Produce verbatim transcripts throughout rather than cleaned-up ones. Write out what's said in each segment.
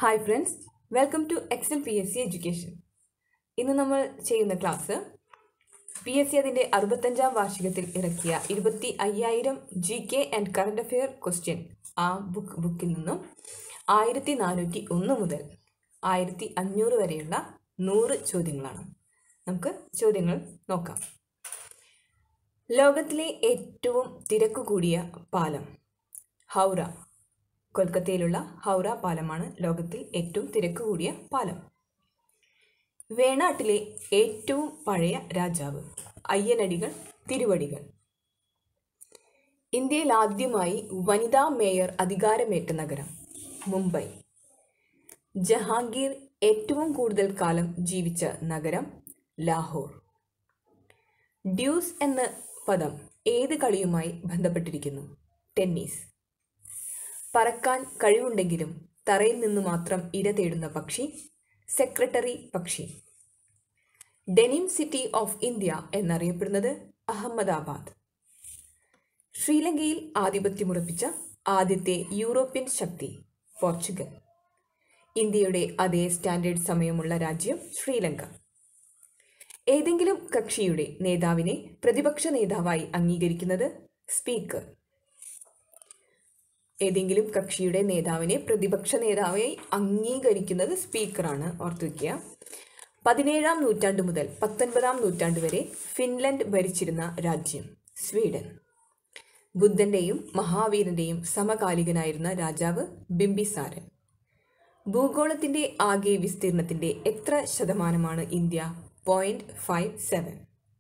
Hi friends, welcome to Excel P S C education. ഇന്ന് നമ്മൾ ചെയ്യുന്ന ക്ലാസ് പി എസ് സി അതിൻ്റെ അറുപത്തഞ്ചാം വാർഷികത്തിൽ ഇറക്കിയ ഇരുപത്തി അയ്യായിരം G K and current affair question ആ ബുക്ക് ബുക്കിൽ നിന്നും ആയിരത്തി നാനൂറ്റി ഒന്ന് മുതൽ ആയിരത്തി അഞ്ഞൂറ് വരെയുള്ള നൂറ് ചോദ്യങ്ങളാണ്. നമുക്ക് ചോദ്യങ്ങൾ നോക്കാം. ലോകത്തിലെ ഏറ്റവും തിരക്ക് കൂടിയ പാലം ഹൗറ. കൊൽക്കത്തയിലുള്ള ഹൗറ പാലമാണ് ലോകത്തിൽ ഏറ്റവും തിരക്ക് കൂടിയ പാലം. വേണാട്ടിലെ ഏറ്റവും പഴയ രാജാവ് അയ്യനടികൾ തിരുവടികൾ. ഇന്ത്യയിൽ ആദ്യമായി വനിതാ മേയർ അധികാരമേറ്റ നഗരം മുംബൈ. ജഹാംഗീർ ഏറ്റവും കൂടുതൽ കാലം ജീവിച്ച നഗരം ലാഹോർ. ഡ്യൂസ് എന്ന പദം ഏത് കളിയുമായി ബന്ധപ്പെട്ടിരിക്കുന്നു? ടെന്നീസ്. പറക്കാൻ കഴിവുണ്ടെങ്കിലും തറയിൽ നിന്ന് മാത്രം ഇര തേടുന്ന പക്ഷി സെക്രട്ടറി പക്ഷി. ഡെനിം സിറ്റി ഓഫ് ഇന്ത്യ എന്നറിയപ്പെടുന്നത് അഹമ്മദാബാദ്. ശ്രീലങ്കയിൽ ആധിപത്യമുറപ്പിച്ച ആദ്യത്തെ യൂറോപ്യൻ ശക്തി പോർച്ചുഗൽ. ഇന്ത്യയുടെ അതേ സ്റ്റാൻഡേർഡ് സമയമുള്ള രാജ്യം ശ്രീലങ്ക. ഏതെങ്കിലും കക്ഷിയുടെ നേതാവിനെ പ്രതിപക്ഷ നേതാവായി അംഗീകരിക്കുന്നത് സ്പീക്കർ. ഏതെങ്കിലും കക്ഷിയുടെ നേതാവിനെ പ്രതിപക്ഷ നേതാവായി അംഗീകരിക്കുന്നത് സ്പീക്കറാണ്, ഓർത്തുവയ്ക്കുക. പതിനേഴാം നൂറ്റാണ്ട് മുതൽ പത്തൊൻപതാം നൂറ്റാണ്ട് വരെ ഫിൻലൻഡ് ഭരിച്ചിരുന്ന രാജ്യം സ്വീഡൻ. ബുദ്ധന്റെയും മഹാവീരന്റെയും സമകാലികനായിരുന്ന രാജാവ് ബിംബിസാരൻ. ഭൂഗോളത്തിന്റെ ആകെ വിസ്തീർണത്തിന്റെ എത്ര ശതമാനമാണ് ഇന്ത്യ? Point five seven.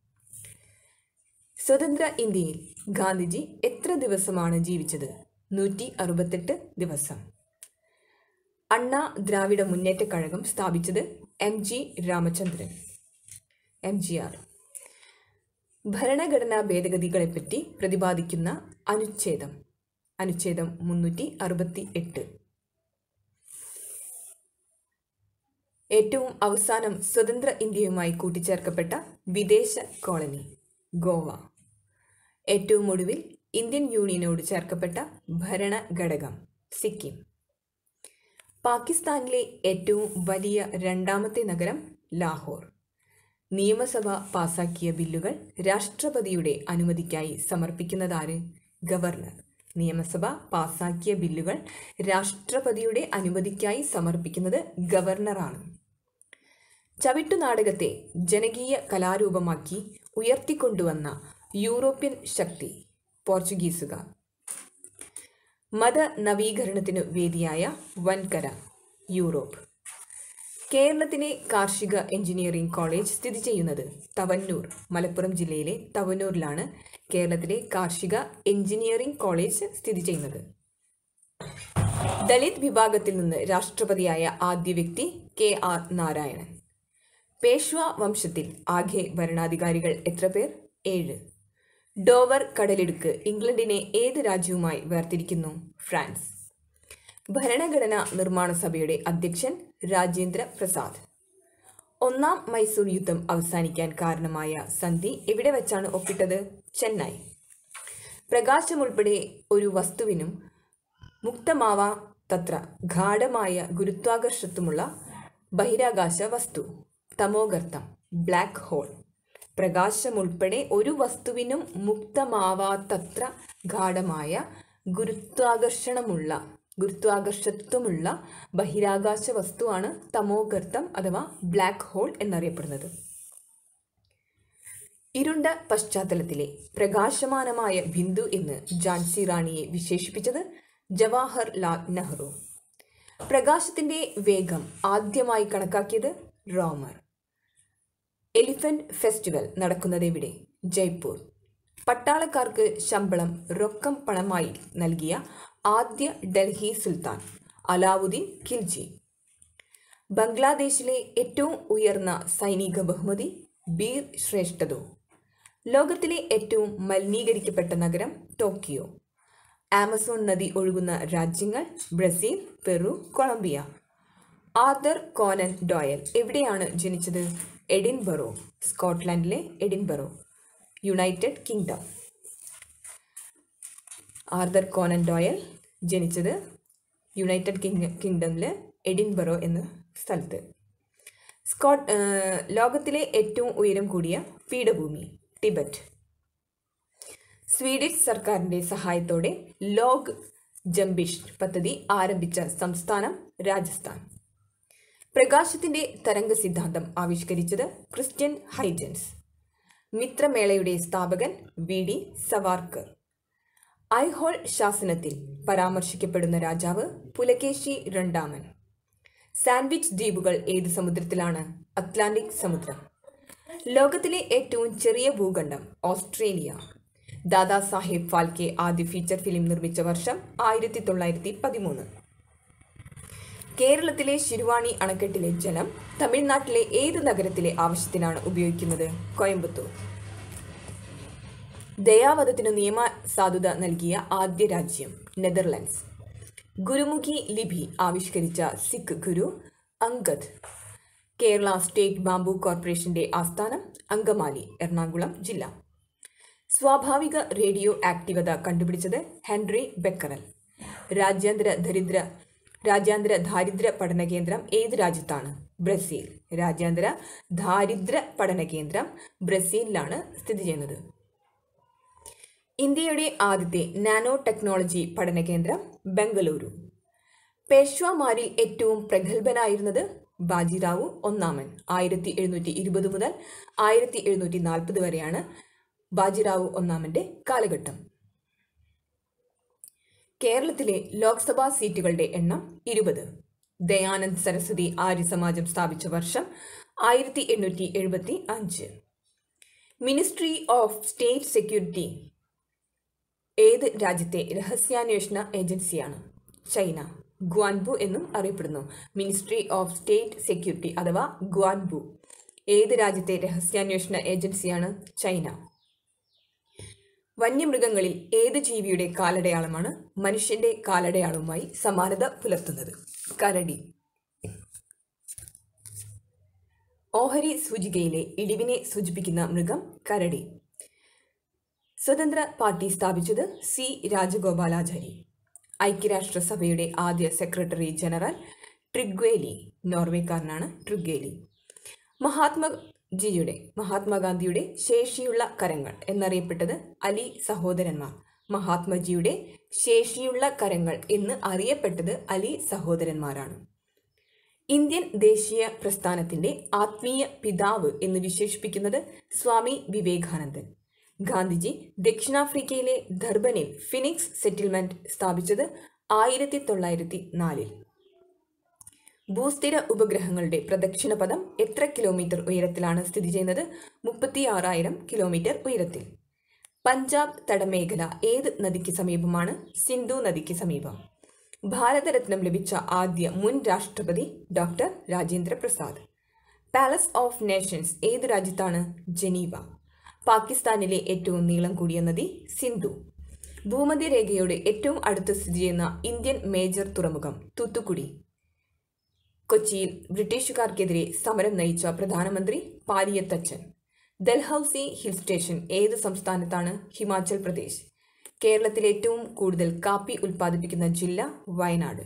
സ്വതന്ത്ര ഇന്ത്യയിൽ ഗാന്ധിജി എത്ര ദിവസമാണ് ജീവിച്ചത്? നൂറ്റി അറുപത്തെട്ട് ദിവസം. അണ്ണാ ദ്രാവിഡ മുന്നേറ്റ കഴകം സ്ഥാപിച്ചത് M G Ramachandran M G R. ഭരണഘടനാ ഭേദഗതികളെപ്പറ്റി പ്രതിപാദിക്കുന്ന അനുച്ഛേദം അനുച്ഛേദം മുന്നൂറ്റി അറുപത്തി എട്ട്. ഏറ്റവും അവസാനം സ്വതന്ത്ര ഇന്ത്യയുമായി കൂട്ടിച്ചേർക്കപ്പെട്ട വിദേശ കോളനി ഗോവ. ഏറ്റവും ഒടുവിൽ ഇന്ത്യൻ യൂണിയനോട് ചേർക്കപ്പെട്ട ഭരണഘടകം സിക്കിം. പാകിസ്ഥാനിലെ ഏറ്റവും വലിയ രണ്ടാമത്തെ നഗരം ലാഹോർ. നിയമസഭ പാസാക്കിയ ബില്ലുകൾ രാഷ്ട്രപതിയുടെ അനുമതിക്കായി സമർപ്പിക്കുന്നതാര്? ഗവർണർ. നിയമസഭ പാസാക്കിയ ബില്ലുകൾ രാഷ്ട്രപതിയുടെ അനുമതിക്കായി സമർപ്പിക്കുന്നത് ഗവർണറാണ്. ചവിട്ടുനാടകത്തെ ജനകീയ കലാരൂപമാക്കി ഉയർത്തിക്കൊണ്ടുവന്ന യൂറോപ്യൻ ശക്തി പോർച്ചുഗീസുകാർ. മത നവീകരണത്തിനു വേദിയായ വൻകര യൂറോപ്പ്. കേരളത്തിലെ കാർഷിക എഞ്ചിനീയറിംഗ് കോളേജ് സ്ഥിതി ചെയ്യുന്നത് തവന്നൂർ. മലപ്പുറം ജില്ലയിലെ തവന്നൂരിലാണ് കേരളത്തിലെ കാർഷിക എഞ്ചിനീയറിംഗ് കോളേജ് സ്ഥിതി ചെയ്യുന്നത്. ദളിത് വിഭാഗത്തിൽ നിന്ന് രാഷ്ട്രപതിയായ ആദ്യ വ്യക്തി കെ ആർ നാരായണൻ. പേഷ്വ വംശത്തിൽ ആകെ ഭരണാധികാരികൾ എത്ര പേർ? ഏഴ്. ഡോവർ കടലിടുക്ക് ഇംഗ്ലണ്ടിനെ ഏത് രാജ്യവുമായി വേർതിരിക്കുന്നു? ഫ്രാൻസ്. ഭരണഘടനാ നിർമ്മാണ സഭയുടെ അധ്യക്ഷൻ രാജേന്ദ്ര പ്രസാദ്. ഒന്നാം മൈസൂർ യുദ്ധം അവസാനിക്കാൻ കാരണമായ സന്ധി എവിടെ വെച്ചാണ് ഒപ്പിട്ടത്? ചെന്നൈ. പ്രകാശമുൾപ്പെടെ ഒരു വസ്തുവിനും മുക്തമാവാത്തത്ര ഗാഢമായ ഗുരുത്വാകർഷത്വമുള്ള ബഹിരാകാശ വസ്തു തമോഗർത്തം ബ്ലാക്ക് ഹോൾ. പ്രകാശമുൾപ്പെടെ ഒരു വസ്തുവിനും മുക്തമാവാത്തത്ര ഗാഢമായ ഗുരുത്വാകർഷണമുള്ള ഗുരുത്വാകർഷത്വമുള്ള ബഹിരാകാശ വസ്തുവാണ് തമോഗർത്തം അഥവാ ബ്ലാക്ക് ഹോൾ എന്നറിയപ്പെടുന്നത്. ഇരുണ്ട പശ്ചാത്തലത്തിലെ പ്രകാശമാനമായ ബിന്ദു എന്ന് ഝാൻസി റാണിയെ വിശേഷിപ്പിച്ചത് ജവഹർലാൽ നെഹ്റു. പ്രകാശത്തിന്റെ വേഗം ആദ്യമായി കണക്കാക്കിയത് റോമർ. എലിഫന്റ് ഫെസ്റ്റിവൽ നടക്കുന്നതെവിടെ? ജയ്പൂർ. പട്ടാളക്കാർക്ക് ശമ്പളം റൊക്കം പണമായി നൽകിയ ആദ്യ ഡൽഹി സുൽത്താൻ അലാവുദ്ദീൻ ഖിൽജി. ബംഗ്ലാദേശിലെ ഏറ്റവും ഉയർന്ന സൈനിക ബഹുമതി ബീർ ശ്രേഷ്ഠതോ. ലോകത്തിലെ ഏറ്റവും മലിനീകരിക്കപ്പെട്ട നഗരം ടോക്കിയോ. ആമസോൺ നദി ഒഴുകുന്ന രാജ്യങ്ങൾ Brazil, Peru, Colombia. Arthur Conan Doyle എവിടെയാണ് ജനിച്ചത്? എഡിൻബറോ, സ്കോട്ട്ലൻഡിലെ Edinburgh, United Kingdom. Arthur Conan Doyle ജനിച്ചത് യുണൈറ്റഡ് കിങ് കിങ്ഡമിലെ എഡിൻബറോ എന്ന സ്ഥലത്ത്. സ്കോട്ട് ലോകത്തിലെ ഏറ്റവും ഉയരം കൂടിയ പീഠഭൂമി ടിബറ്റ്. സ്വീഡിഷ് സർക്കാരിൻ്റെ സഹായത്തോടെ ലോഗ് ജംബിഷ് പദ്ധതി ആരംഭിച്ച സംസ്ഥാനം രാജസ്ഥാൻ. പ്രകാശത്തിൻ്റെ തരംഗ സിദ്ധാന്തം ആവിഷ്കരിച്ചത് ക്രിസ്റ്റ്യൻ ഹൈജൻസ്. മിത്രമേളയുടെ സ്ഥാപകൻ വി ഡി സവാർക്കർ. ഐഹോൾ ശാസനത്തിൽ പരാമർശിക്കപ്പെടുന്ന രാജാവ് പുലകേശി രണ്ടാമൻ. സാൻഡ്വിച്ച് ദ്വീപുകൾ ഏത് സമുദ്രത്തിലാണ്? അറ്റ്ലാന്റിക് സമുദ്രം. ലോകത്തിലെ ഏറ്റവും ചെറിയ ഭൂഖണ്ഡം ഓസ്ട്രേലിയ. ദാദാ സാഹേബ് ഫാൽക്കെ ആദ്യ ഫീച്ചർ ഫിലിം നിർമ്മിച്ച വർഷം ആയിരത്തി തൊള്ളായിരത്തി പതിമൂന്ന്. കേരളത്തിലെ ശിരുവാണി അണക്കെട്ടിലെ ജലം തമിഴ്നാട്ടിലെ ഏത് നഗരത്തിലെ ആവശ്യത്തിനാണ് ഉപയോഗിക്കുന്നത്? കോയമ്പത്തൂർ. ദയാവധത്തിനു നിയമ സാധുത നൽകിയ ആദ്യ രാജ്യം നെതർലൻഡ്സ്. ഗുരുമുഖി ലിപി ആവിഷ്കരിച്ച സിഖ് ഗുരു അംഗദ്. കേരള സ്റ്റേറ്റ് ബാംബു കോർപ്പറേഷന്റെ ആസ്ഥാനം അങ്കമാലി, എറണാകുളം ജില്ല. സ്വാഭാവിക റേഡിയോ ആക്റ്റീവത കണ്ടുപിടിച്ചത് ഹെൻറി ബെക്കറൽ. രാജ്യാന്തര ദരിദ്ര രാജ്യാന്തര ദാരിദ്ര്യ പഠന കേന്ദ്രം ഏത് രാജ്യത്താണ്? ബ്രസീൽ. രാജ്യാന്തര ദാരിദ്ര്യ പഠന കേന്ദ്രം ബ്രസീലിലാണ് സ്ഥിതി ചെയ്യുന്നത്. ഇന്ത്യയുടെ ആദ്യത്തെ നാനോ ടെക്നോളജി പഠന കേന്ദ്രം ബംഗളൂരു. പേഷ്വാമാരിൽ ഏറ്റവും പ്രഗത്ഭനായിരുന്നത് ബാജിറാവു ഒന്നാമൻ. ആയിരത്തി എഴുന്നൂറ്റി ഇരുപത് മുതൽ ആയിരത്തി എഴുന്നൂറ്റി നാൽപ്പത് വരെയാണ് ബാജിറാവു ഒന്നാമന്റെ കാലഘട്ടം. കേരളത്തിലെ ലോക്സഭാ സീറ്റുകളുടെ എണ്ണം ഇരുപത്. ദയാനന്ദ് സരസ്വതി ആര്യ സമാജം സ്ഥാപിച്ച വർഷം ആയിരത്തി എണ്ണൂറ്റി എഴുപത്തി അഞ്ച്. മിനിസ്ട്രി ഓഫ് സ്റ്റേറ്റ് സെക്യൂരിറ്റി ഏത് രാജ്യത്തെ രഹസ്യാന്വേഷണ ഏജൻസിയാണ്? ചൈന. ഗ്വാൻബു എന്നും അറിയപ്പെടുന്നു. മിനിസ്ട്രി ഓഫ് സ്റ്റേറ്റ് സെക്യൂരിറ്റി അഥവാ ഗ്വാൻബു ഏത് രാജ്യത്തെ രഹസ്യാന്വേഷണ ഏജൻസിയാണ്? ചൈന. വന്യമൃഗങ്ങളിൽ ഏത് ജീവിയുടെ കാലടയാളമാണ് മനുഷ്യന്റെ കാലടയാളവുമായി സമാനത പുലർത്തുന്നത്? കരടി. ഓഹരി സൂചികയിലെ ഇടിവിനെ സൂചിപ്പിക്കുന്ന മൃഗം കരടി. സ്വതന്ത്ര പാർട്ടി സ്ഥാപിച്ചത് സി രാജഗോപാലാചാരി. ഐക്യരാഷ്ട്രസഭയുടെ ആദ്യ സെക്രട്ടറി ജനറൽ ട്രിഗ്വേലി. നോർവേക്കാരനാണ് ട്രിഗ്വേലി. മഹാത്മജിയുടെ മഹാത്മാഗാന്ധിയുടെ ശേഷിയുള്ള കരങ്ങൾ എന്നറിയപ്പെട്ടത് അലി സഹോദരന്മാർ. മഹാത്മജിയുടെ ശേഷിയുള്ള കരങ്ങൾ എന്ന് അറിയപ്പെട്ടത് അലി സഹോദരന്മാരാണ്. ഇന്ത്യൻ ദേശീയ പ്രസ്ഥാനത്തിന്റെ ആത്മീയ പിതാവ് എന്ന് വിശേഷിപ്പിക്കുന്നത് സ്വാമി വിവേകാനന്ദൻ. ഗാന്ധിജി ദക്ഷിണാഫ്രിക്കയിലെ ധർബനിൽ ഫിനിക്സ് സെറ്റിൽമെന്റ് സ്ഥാപിച്ചത് ആയിരത്തി തൊള്ളായിരത്തി നാലിൽ. ഭൂസ്ഥിര ഉപഗ്രഹങ്ങളുടെ പ്രദക്ഷിണപഥം എത്ര കിലോമീറ്റർ ഉയരത്തിലാണ് സ്ഥിതി ചെയ്യുന്നത്? മുപ്പത്തി ആറായിരം കിലോമീറ്റർ ഉയരത്തിൽ. പഞ്ചാബ് തടമേഖല ഏത് നദിക്ക് സമീപമാണ്? സിന്ധു നദിക്ക് സമീപം. ഭാരതരത്നം ലഭിച്ച ആദ്യ മുൻ രാഷ്ട്രപതി doctor Rajendra Prasad. Palace of Nations ഏത് രാജ്യത്താണ്? ജനീവ. പാകിസ്ഥാനിലെ ഏറ്റവും നീളം കൂടിയ നദി സിന്ധു. ഭൂമധ്യരേഖയോട് ഏറ്റവും അടുത്ത് സ്ഥിതി ചെയ്യുന്ന ഇന്ത്യൻ മേജർ തുറമുഖം തൂത്തുക്കുടി. കൊച്ചിയിൽ ബ്രിട്ടീഷുകാർക്കെതിരെ സമരം നയിച്ച പ്രധാനമന്ത്രി പാലിയത്തച്ചൻ. ഡൽഹൌസി ഹിൽ സ്റ്റേഷൻ ഏത് സംസ്ഥാനത്താണ്? ഹിമാചൽ പ്രദേശ്. കേരളത്തിൽ ഏറ്റവും കൂടുതൽ കാപ്പി ഉൽപ്പാദിപ്പിക്കുന്ന ജില്ല വയനാട്.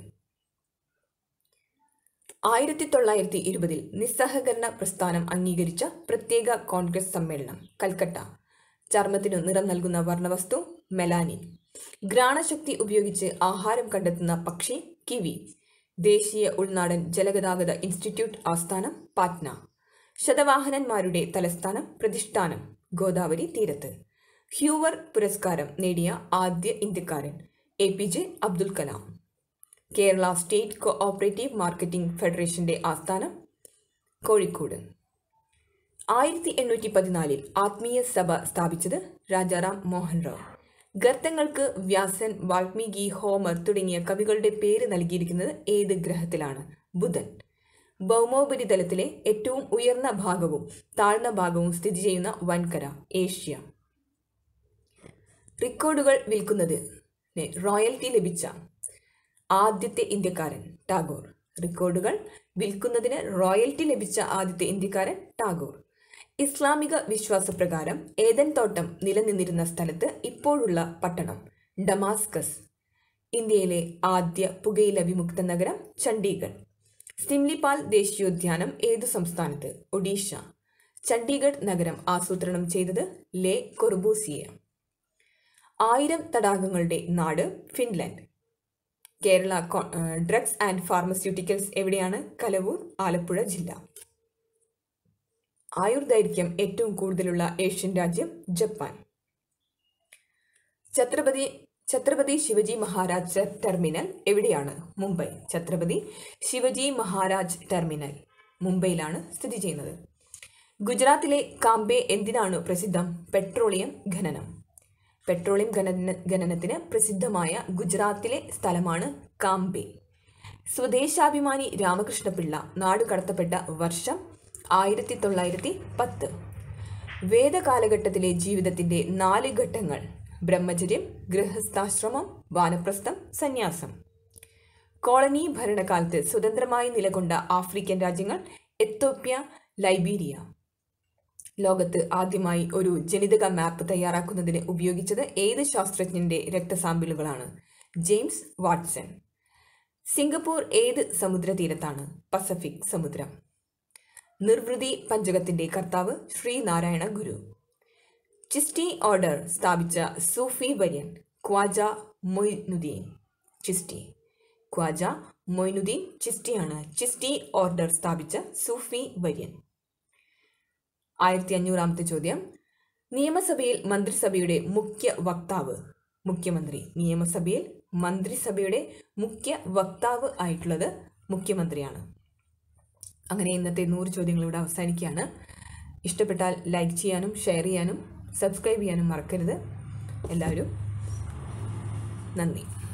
ആയിരത്തി തൊള്ളായിരത്തി ഇരുപതിൽ നിസ്സഹകരണ പ്രസ്ഥാനം അംഗീകരിച്ച പ്രത്യേക കോൺഗ്രസ് സമ്മേളനം കൽക്കട്ട. ചർമ്മത്തിനു നിറം നൽകുന്ന വർണ്ണവസ്തു മെലാനിൻ. ഘ്രാണശക്തി ഉപയോഗിച്ച് ആഹാരം കണ്ടെത്തുന്ന പക്ഷി കിവി. ദേശീയ ഉൾനാടൻ ജലഗതാഗത ഇൻസ്റ്റിറ്റ്യൂട്ട് ആസ്ഥാനം പാറ്റ്ന. ശതവാഹനന്മാരുടെ തലസ്ഥാനം പ്രതിഷ്ഠാനം ഗോദാവരി തീരത്ത്. ഹ്യൂവർ പുരസ്കാരം നേടിയ ആദ്യ ഇന്ത്യക്കാരൻ A P J Abdul Kalam. Kerala state cooperative marketing ഫെഡറേഷന്റെ ആസ്ഥാനം കോഴിക്കോട്. ആയിരത്തി എണ്ണൂറ്റി പതിനാലിൽ ആത്മീയ സഭ സ്ഥാപിച്ചത് രാജാറാം മോഹൻ റായ്. ഗർത്തങ്ങൾക്ക് വ്യാസൻ, വാൽമീകി, ഹോമർ തുടങ്ങിയ കവികളുടെ പേര് നൽകിയിരിക്കുന്നത് ഏത് ഗ്രഹത്തിലാണ്? ബുധൻ. ഭൗമോപരിതലത്തിലെ ഏറ്റവും ഉയർന്ന ഭാഗവും താഴ്ന്ന ഭാഗവും സ്ഥിതി ചെയ്യുന്ന വൻകര ഏഷ്യ. റെക്കോർഡുകൾ വിൽക്കുന്നതിന് റോയൽറ്റി ലഭിച്ച ആദ്യത്തെ ഇന്ത്യക്കാരൻ ടാഗോർ. റെക്കോർഡുകൾ വിൽക്കുന്നതിന് റോയൽറ്റി ലഭിച്ച ആദ്യത്തെ ഇന്ത്യക്കാരൻ ടാഗോർ. ഇസ്ലാമിക വിശ്വാസപ്രകാരം ഏദൻ തോട്ടം നിലനിന്നിരുന്ന സ്ഥലത്ത് ഇപ്പോഴുള്ള പട്ടണം ഡമാസ്കസ്. ഇന്ത്യയിലെ ആദ്യ പുകയില വിമുക്ത നഗരം ചണ്ഡീഗഡ്. സിംലിപാൽ ദേശീയോദ്യാനം ഏതു സംസ്ഥാനത്ത്? ഒഡീഷ. ചണ്ഡീഗഡ് നഗരം ആസൂത്രണം ചെയ്തത് ലെ കൊർബൂസിയ. ആയിരം തടാകങ്ങളുടെ നാട് Finland. Kerala drugs and pharmaceuticals എവിടെയാണ്? കലവൂർ, ആലപ്പുഴ ജില്ല. ആയുർദൈർഘ്യം ഏറ്റവും കൂടുതലുള്ള ഏഷ്യൻ രാജ്യം ജപ്പാൻ. ഛത്രപതി ഛത്രപതി ശിവജി മഹാരാജ് ടെർമിനൽ എവിടെയാണ്? മുംബൈ. ഛത്രപതി ശിവജി മഹാരാജ് ടെർമിനൽ മുംബൈയിലാണ് സ്ഥിതി ചെയ്യുന്നത്. ഗുജറാത്തിലെ കാംബെ എന്തിനാണ് പ്രസിദ്ധം? പെട്രോളിയം ഖനനം. പെട്രോളിയം ഖനന ഖനനത്തിന് പ്രസിദ്ധമായ ഗുജറാത്തിലെ സ്ഥലമാണ് കാംബെ. സ്വദേശാഭിമാനി രാമകൃഷ്ണപിള്ള നാടുകടത്തപ്പെട്ട വർഷം ആയിരത്തി തൊള്ളായിരത്തി പത്ത്. വേദകാലഘട്ടത്തിലെ ജീവിതത്തിന്റെ നാല് ഘട്ടങ്ങൾ: ബ്രഹ്മചര്യം, ഗൃഹസ്ഥാശ്രമം, വാനപ്രസ്ഥം, സന്യാസം. കോളനി ഭരണകാലത്ത് സ്വതന്ത്രമായി നിലകൊണ്ട ആഫ്രിക്കൻ രാജ്യങ്ങൾ എത്യോപ്യ, ലൈബീരിയ. ലോകത്ത് ആദ്യമായി ഒരു ജനിതക മാപ്പ് തയ്യാറാക്കുന്നതിന് ഉപയോഗിച്ചത് ഏത് ശാസ്ത്രജ്ഞന്റെ രക്തസാമ്പിളുകളാണ്? James Watson. സിംഗപ്പൂർ ഏത് സമുദ്രതീരത്താണ്? പസഫിക് സമുദ്രം. നിർവൃതി പഞ്ചകത്തിന്റെ കർത്താവ് ശ്രീനാരായണ ഗുരു. ചിസ്റ്റി ഓർഡർ സ്ഥാപിച്ച സൂഫി വര്യൻ? ഖ്വാജ മൊയ്നുദ്ദീൻ ചിസ്റ്റി. ഖ്വാജ മൊയ്നുദ്ദീൻ ചിസ്റ്റിയാണ് ചിസ്റ്റി ഓർഡർ സ്ഥാപിച്ച സൂഫി വര്യൻ. ആയിരത്തി അഞ്ഞൂറാമത്തെ ചോദ്യം: നിയമസഭയിൽ മന്ത്രിസഭയുടെ മുഖ്യ വക്താവ്? മുഖ്യമന്ത്രി. നിയമസഭയിൽ മന്ത്രിസഭയുടെ മുഖ്യ വക്താവ് ആയിട്ടുള്ളത് മുഖ്യമന്ത്രിയാണ്. അങ്ങനെ ഇന്നത്തെ നൂറ് ചോദ്യങ്ങൾ ഇവിടെ അവസാനിക്കുകയാണ്. ഇഷ്ടപ്പെട്ടാൽ ലൈക്ക് ചെയ്യാനും ഷെയർ ചെയ്യാനും സബ്സ്ക്രൈബ് ചെയ്യാനും മറക്കരുത്. എല്ലാവരും നന്ദി.